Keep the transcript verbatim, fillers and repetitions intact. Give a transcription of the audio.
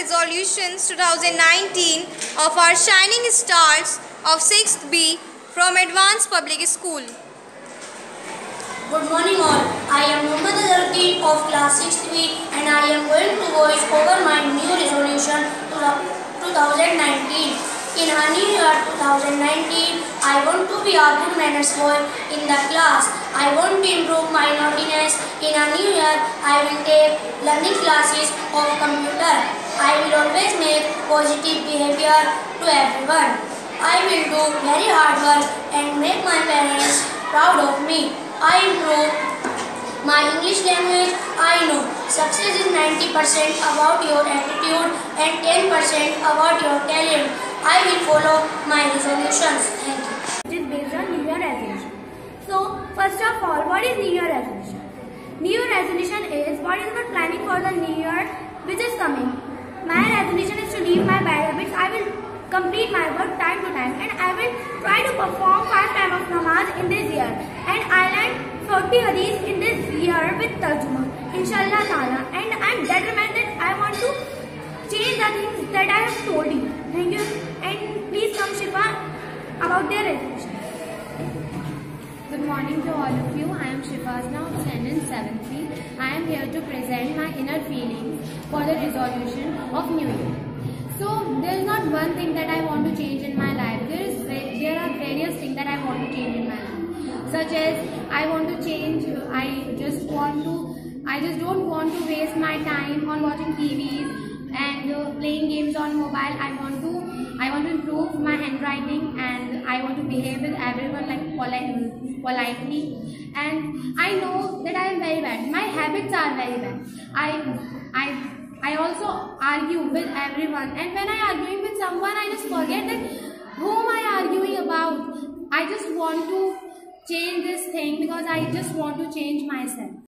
Resolutions twenty nineteen of our Shining Stars of sixth B from Advanced Public School. Good morning all. I am Muhammad Azharuddin of class sixth B and I am going to voice over my new resolution twenty nineteen. In our new year twenty nineteen, I want to be a good manners boy in the class. I want to improve my naughtiness. In a new year, I will take learning classes of computer. I will always make positive behavior to everyone. I will do very hard work and make my parents proud of me. I improve my English language. I know success is ninety percent about your attitude and ten percent about your talent. I will follow my resolutions. Thank you. It is based on New Year resolution. So, first of all, what is New Year resolution? New Year resolution is what is our planning for the New Year which is coming. My resolution is to leave my bad habits. I will complete my work time to time and I will try to perform five times of namaz in this year. And I learn forty hadith in this year with tarjuma. Inshallah ta'ala. And I am determined that I want to change the things that I have told you. Thank you. And please come Shifa about their resolution. Good morning to all of you. I am Shifazna of Standard seventh B. I am here to present my inner feelings for the resolution of New Year. So there is not one thing that I want to change in my life. There is there are various things that I want to change in my life. Such as I want to change. I just want to. I just don't want to waste my time on watching T Vs and uh, playing games on mobile. I want to. I want to improve my handwriting and I want to behave with everyone like polite, politely. And I know that I am very bad. My habits are very bad. I I. I also argue with everyone, and when I arguing with someone, I just forget that whom I arguing about. I just want to change this thing because I just want to change myself.